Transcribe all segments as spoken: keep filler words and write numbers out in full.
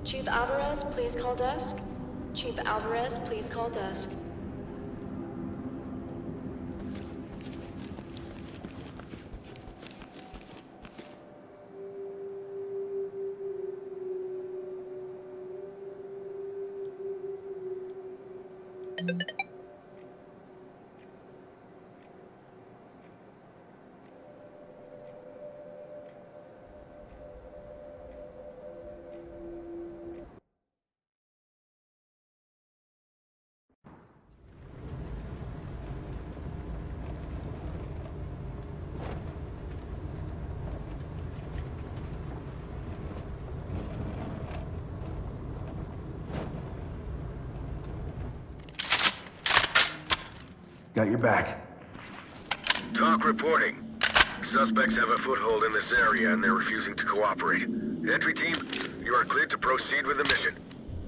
Chief Alvarez, please call desk. Chief Alvarez, please call desk. Got your back. Talk reporting. Suspects have a foothold in this area and they're refusing to cooperate. Entry team, you are cleared to proceed with the mission.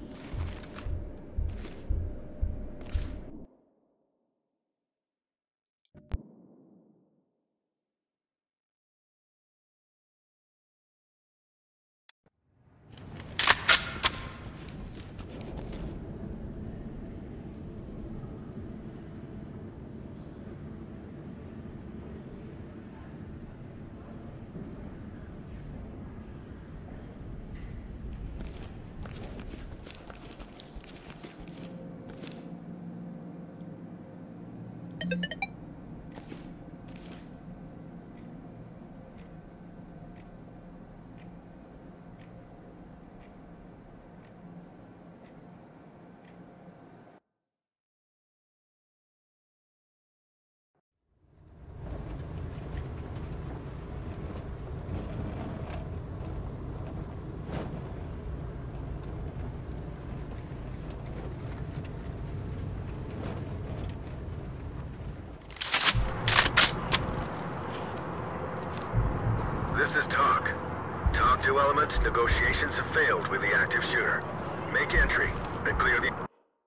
This is Talk. Talk to Element. Negotiations have failed with the active shooter. Make entry and clear the...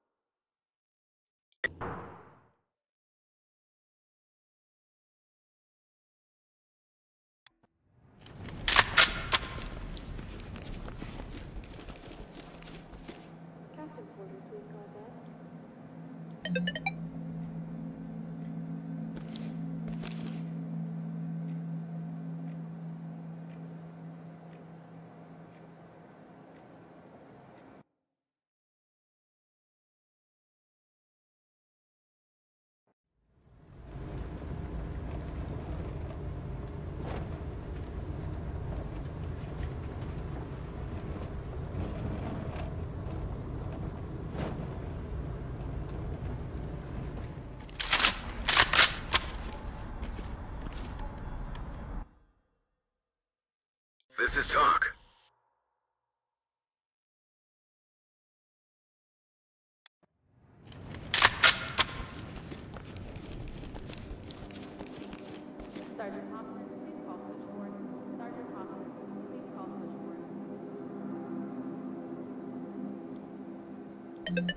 Captain Porter, please call desk. This is Talk. Sergeant Hopkins, please call switchboard. Sergeant Hopkins, please call switchboard.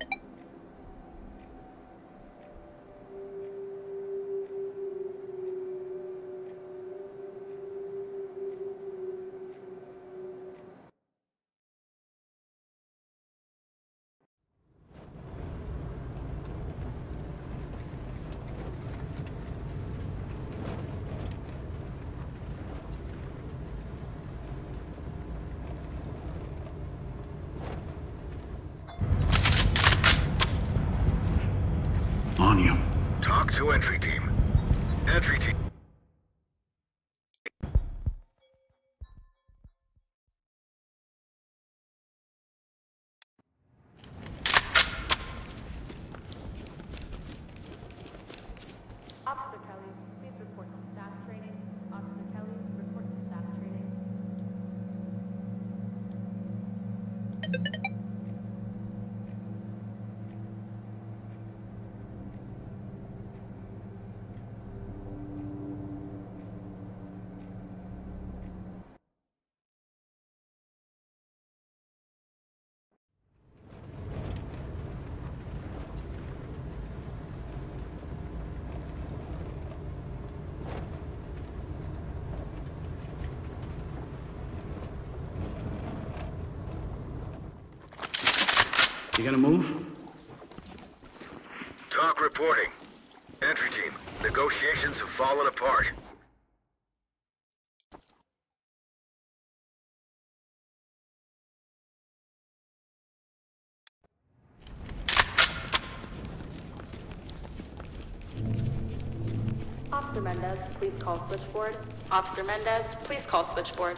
On you. Talk to entry team. Entry team. Officer Kelly, please report to staff training. Officer Kelly, report to staff training. You gonna move? Talk reporting. Entry team, negotiations have fallen apart. Officer Mendez, please call switchboard. Officer Mendez, please call switchboard.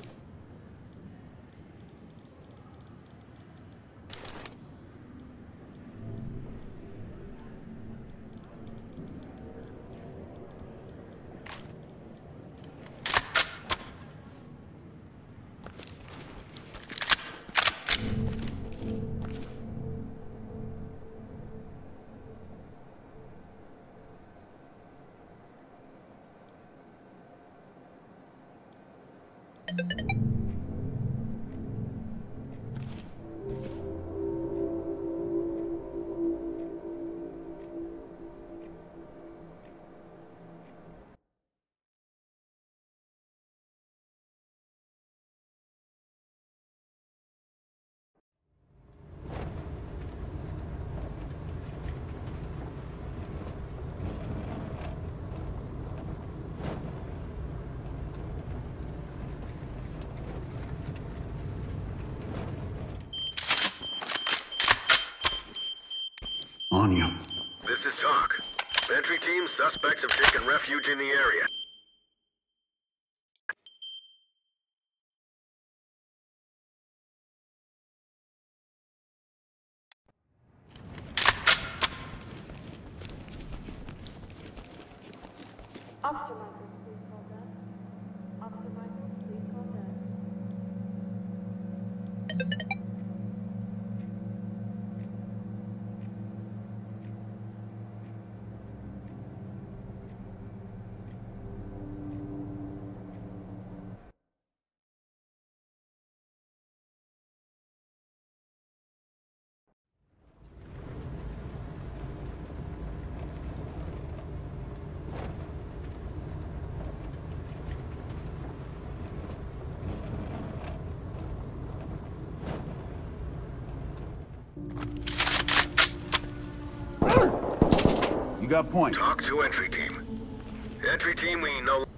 On you. This is Talk. Entry team, suspects have taken refuge in the area. Officer Michaels, please call desk. Officer Michaels, please call desk. You got point. Talk to entry team. Entry team, we know...